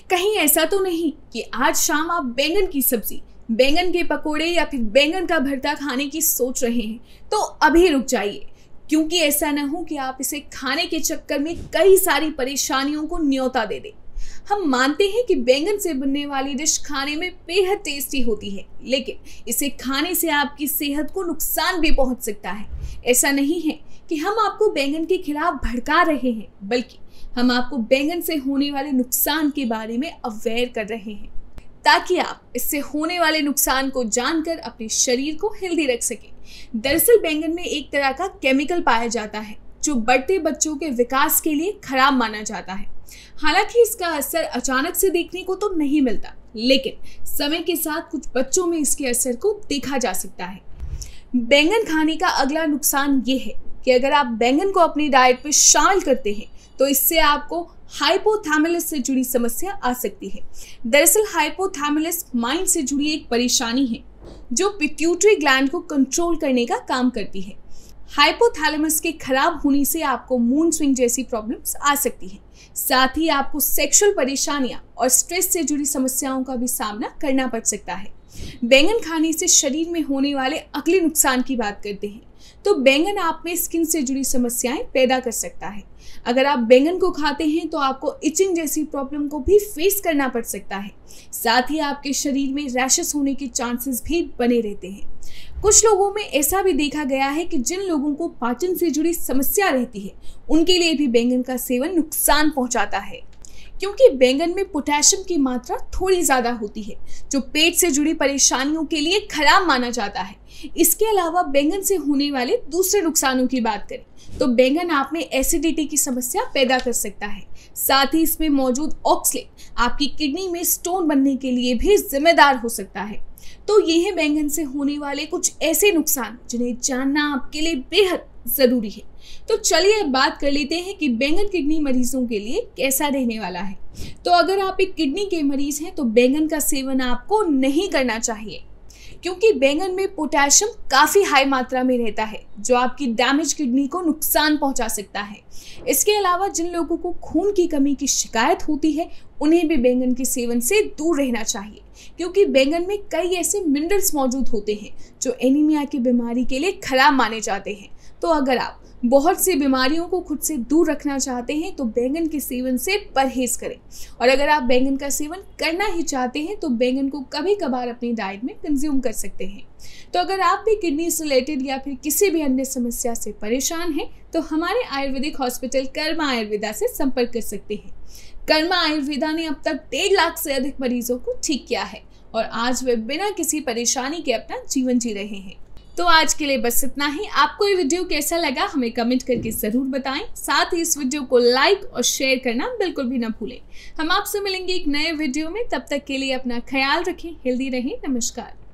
कहीं ऐसा तो नहीं कि आज शाम आप बैंगन की सब्जी, बैंगन के पकोड़े या फिर बैंगन का भरता खाने की सोच रहे हैं? तो अभी रुक जाइए, क्योंकि ऐसा ना हो कि आप इसे खाने के चक्कर में कई सारी परेशानियों को न्योता दे दें। हम मानते हैं कि बैंगन से बनने वाली डिश खाने में बेहद टेस्टी होती है, लेकिन इसे खाने से आपकी सेहत को नुकसान भी पहुंच सकता है। ऐसा नहीं है कि हम आपको बैंगन के खिलाफ भड़का रहे हैं, बल्कि हम आपको बैंगन से होने वाले नुकसान के बारे में अवेयर कर रहे हैं, ताकि आप इससे होने वाले नुकसान को जानकर अपने शरीर को हेल्दी रख सकें। दरअसल बैंगन में एक तरह का केमिकल पाया जाता है जो बढ़ते बच्चों के विकास के लिए खराब माना जाता है। हालांकि इसका असर अचानक से देखने को तो नहीं मिलता, लेकिन समय के साथ कुछ बच्चों में इसके असर को देखा जा सकता है। बैंगन खाने का अगला नुकसान ये है कि अगर आप बैंगन को अपनी डाइट में शामिल करते हैं तो इससे आपको हाइपोथैलेमस से जुड़ी समस्या आ सकती है। दरअसल हाइपोथैलेमस माइंड से जुड़ी एक परेशानी है जो पिट्यूटरी ग्लैंड को कंट्रोल करने का काम करती है। हाइपोथैलेमस के खराब होने से आपको मूड स्विंग जैसी प्रॉब्लम्स आ सकती हैं। साथ ही आपको सेक्सुअल परेशानियां और स्ट्रेस से जुड़ी समस्याओं का भी सामना करना पड़ सकता है। बैंगन खाने से शरीर में होने वाले अगले नुकसान की बात करते हैं तो बैंगन आप में स्किन से जुड़ी समस्याएं पैदा कर सकता है। अगर आप बैंगन को खाते हैं तो आपको इचिंग जैसी प्रॉब्लम को भी फेस करना पड़ सकता है। साथ ही आपके शरीर में रैशेस होने के चांसेस भी बने रहते हैं। कुछ लोगों में ऐसा भी देखा गया है कि जिन लोगों को पाचन से जुड़ी समस्या रहती है उनके लिए भी बैंगन का सेवन नुकसान पहुंचाता है, क्योंकि बैंगन में पोटेशियम की मात्रा थोड़ी ज्यादा होती है जो पेट से जुड़ी परेशानियों के लिए खराब माना जाता है। इसके अलावा बैंगन से होने वाले दूसरे नुकसानों की बात करें तो बैंगन आप में एसिडिटी की समस्या पैदा कर सकता है। साथ ही इसमें मौजूद ऑक्सलेट आपकी किडनी में स्टोन बनने के लिए भी जिम्मेदार हो सकता है। तो ये है बैंगन से होने वाले कुछ ऐसे नुकसान जिन्हें जानना आपके लिए बेहद जरूरी है। तो चलिए अब बात कर लेते हैं कि बैंगन किडनी मरीजों के लिए कैसा रहने वाला है। तो अगर आप एक किडनी के मरीज हैं तो बैंगन का सेवन आपको नहीं करना चाहिए, क्योंकि बैंगन में पोटेशियम काफी हाई मात्रा में रहता है जो आपकी डैमेज किडनी को नुकसान पहुंचा सकता है। इसके अलावा जिन लोगों को खून की कमी की शिकायत होती है उन्हें भी बैंगन के सेवन से दूर रहना चाहिए, क्योंकि बैंगन में कई ऐसे मिनरल्स मौजूद होते हैं जो एनीमिया की बीमारी के लिए खराब माने जाते हैं। तो अगर आप बहुत सी बीमारियों को खुद से दूर रखना चाहते हैं तो बैंगन के सेवन से परहेज करें, और अगर आप बैंगन का सेवन करना ही चाहते हैं तो बैंगन को कभी कभार अपनी डाइट में कंज्यूम कर सकते हैं। तो अगर आप भी किडनी से रिलेटेड या फिर किसी भी अन्य समस्या से परेशान हैं तो हमारे आयुर्वेदिक हॉस्पिटल कर्मा आयुर्वेदा से संपर्क कर सकते हैं। कर्मा आयुर्वेदा ने अब तक 1.5 लाख से अधिक मरीजों को ठीक किया है और आज वे बिना किसी परेशानी के अपना जीवन जी रहे हैं। तो आज के लिए बस इतना ही। आपको ये वीडियो कैसा लगा हमें कमेंट करके जरूर बताएं। साथ ही इस वीडियो को लाइक और शेयर करना बिल्कुल भी ना भूलें। हम आपसे मिलेंगे एक नए वीडियो में, तब तक के लिए अपना ख्याल रखें, हेल्दी रहें। नमस्कार।